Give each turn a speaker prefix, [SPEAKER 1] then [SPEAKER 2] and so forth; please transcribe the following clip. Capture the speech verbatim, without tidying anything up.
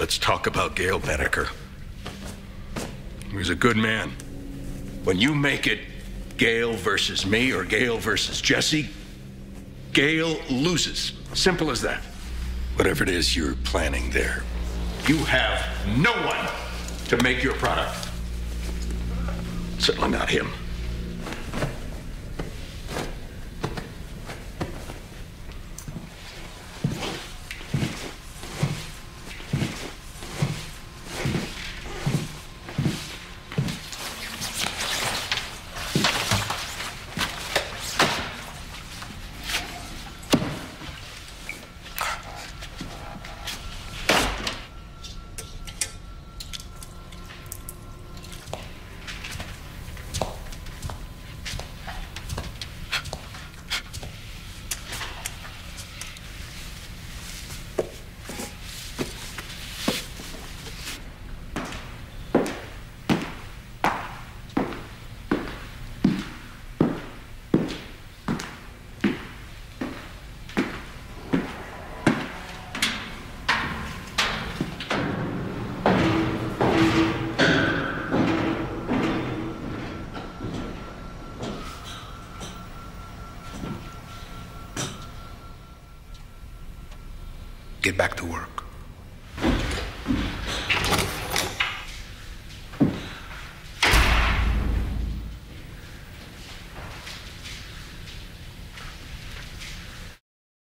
[SPEAKER 1] let's talk about Gale Boetticher. He was a good man. When you make it Gale versus me or Gale versus Jesse, Gale loses. Simple as that. Whatever it is you're planning there, you have no one to make your product. Certainly not him. Get back to work.